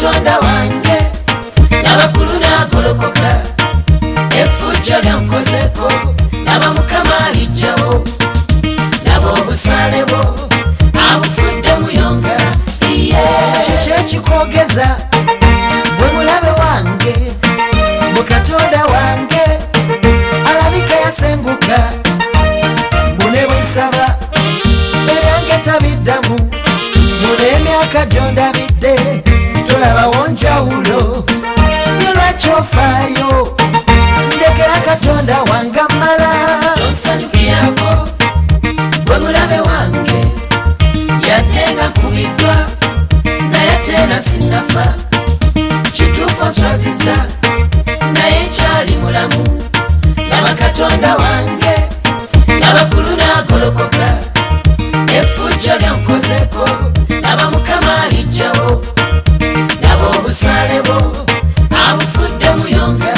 Katonda wange n'abakulu n'agolokoka effujjo lyankozeko laba Mukama alijjawo laba obusaale bwo abufudde muyonga kiki ekikogeza bwe mulabe wange mu Katonda wange alabika yasenguka mune bwesaba ebyange tabiddamu mune emyaka gyondabidde tolabawo njawulo ne lwaki ofaayo ndekera Katonda wange amala tonsanyukirako bwe mulabe wange yadde nga kubiddwa naye ate era sinnafa kituufu nswaziza naye nkyali mulamu laba Katonda wange n'abakulu n'agolokoka effujjo lyankozeko laba Mukama alijjawo laba obusaale bwo abufudde muyonga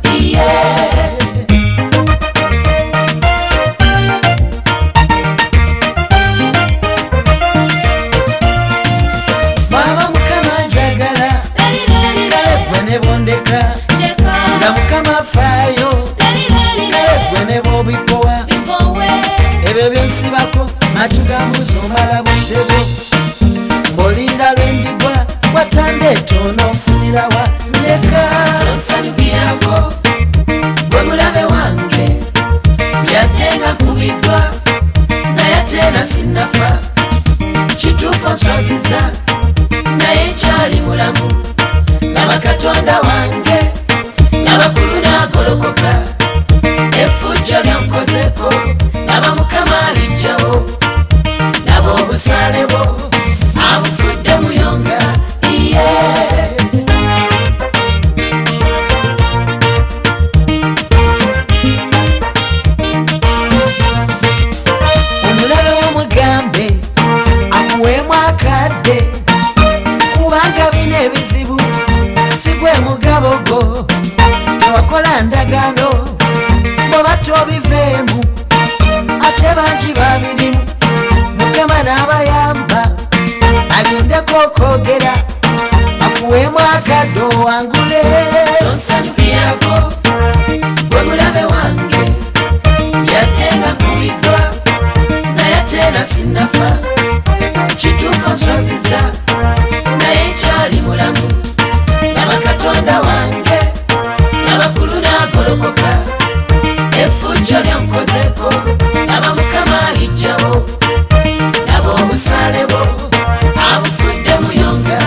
baba Mukama njagala kale gwe ne bondeka nga Mukama afaayo kale gwe ne bobikowa ebyo byonsibako matu ga mbuzi omala buntego mbolinda lwendigwa watandeeta onoofunirawa ndeka onsanyukirako gwe mulabe wange yadde nga kubiddwa naye ate era sinnafa kituufu nswaziza naye nkyali mulamu laba Katonda wange n'abakulu n'agolokoka effujjo lyankozeko laba Mukama alijjawo laba obusaale bwo abufudde muyonga omulabe w'omugambe akuweemu akadde kubanga bino ebizibu si gwe mugabo gwo tewakola ndagano bwoba tobiveemu ate bangi babirimu Mukama n'abayamba alindeko okwogera akuweemu akadde owangule tonsanyukirako gwe mulabe wange yadde nga kubiddwa naye ate era sinnafa kituufu nswaziza naye nkyali mulamu laba Katonda wange n'abakulu n'agolokoka effujjo lyankozeko laba Mukama alijjawo laba obusaale bwo abufudde muyonga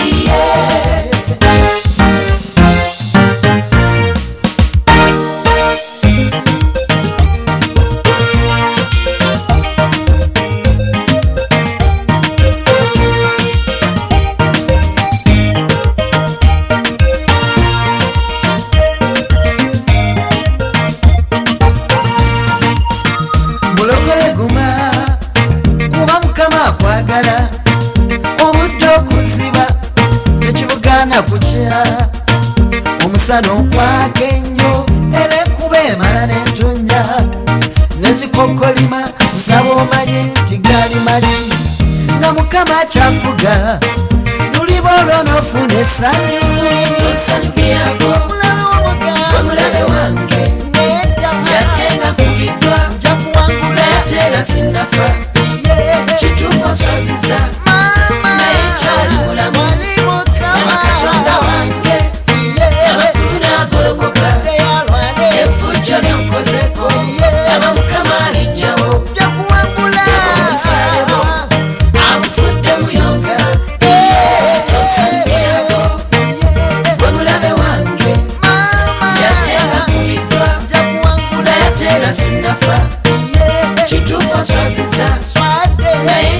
mulokole guma kuba Mukama akwagala obudde okuziba tekibugaana kukya omusana okwaka ennyo era ekuba emala n'entonya nezikokolima nsaba omanye nti gaali mali nga Mukama akyafuga luliba olwo n'ofuna essanyu osanyukirako gwe mulabe wange yadde nga kubiddwa naye ate era sinnafa kituufu nswaziza naye nkyali mulamu laba Katonda wange n'abakulu n'agolokoka effujjo lyankozeko laba Mukama alijjawo laba obusaale bwo abufudde muyonga tosanyukirako gwe mulabe wange yadde nga kubiddwa naye ate era sinnafa kituufu nswaziza naye